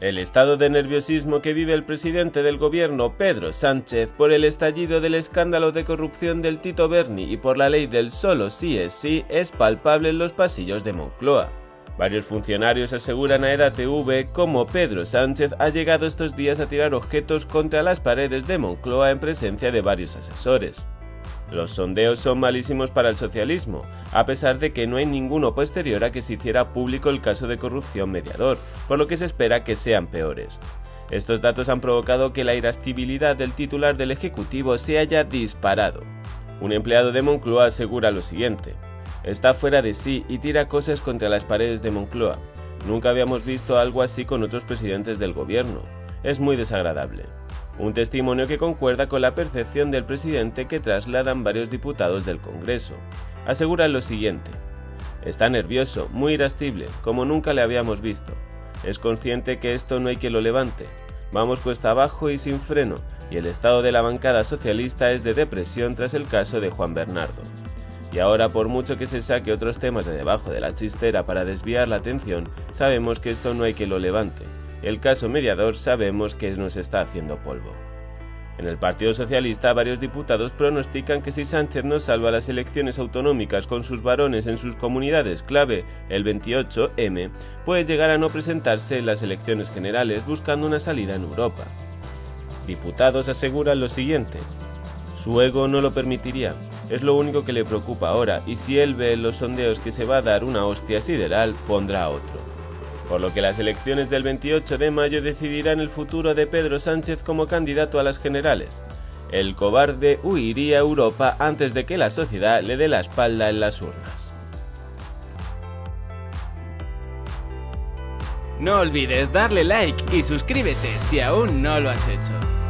El estado de nerviosismo que vive el presidente del gobierno, Pedro Sánchez, por el estallido del escándalo de corrupción del Tito Berni y por la ley del solo sí es sí, es palpable en los pasillos de Moncloa. Varios funcionarios aseguran a EDATV cómo Pedro Sánchez ha llegado estos días a tirar objetos contra las paredes de Moncloa en presencia de varios asesores. Los sondeos son malísimos para el socialismo, a pesar de que no hay ninguno posterior a que se hiciera público el caso de corrupción mediador, por lo que se espera que sean peores. Estos datos han provocado que la irascibilidad del titular del Ejecutivo se haya disparado. Un empleado de Moncloa asegura lo siguiente: está fuera de sí y tira cosas contra las paredes de Moncloa. Nunca habíamos visto algo así con otros presidentes del gobierno. Es muy desagradable. Un testimonio que concuerda con la percepción del presidente que trasladan varios diputados del Congreso. Aseguran lo siguiente: está nervioso, muy irascible, como nunca le habíamos visto. Es consciente que esto no hay que lo levante. Vamos cuesta abajo y sin freno, y el estado de la bancada socialista es de depresión tras el caso de Juan Bernardo. Y ahora, por mucho que se saque otros temas de debajo de la chistera para desviar la atención, sabemos que esto no hay que lo levante. El caso mediador sabemos que nos está haciendo polvo. En el Partido Socialista, varios diputados pronostican que si Sánchez no salva las elecciones autonómicas con sus varones en sus comunidades clave el 28M, puede llegar a no presentarse en las elecciones generales buscando una salida en Europa. Diputados aseguran lo siguiente: su ego no lo permitiría, es lo único que le preocupa ahora, y si él ve en los sondeos que se va a dar una hostia sideral, pondrá otro. Por lo que las elecciones del 28 de mayo decidirán el futuro de Pedro Sánchez como candidato a las generales. El cobarde huiría a Europa antes de que la sociedad le dé la espalda en las urnas. No olvides darle like y suscríbete si aún no lo has hecho.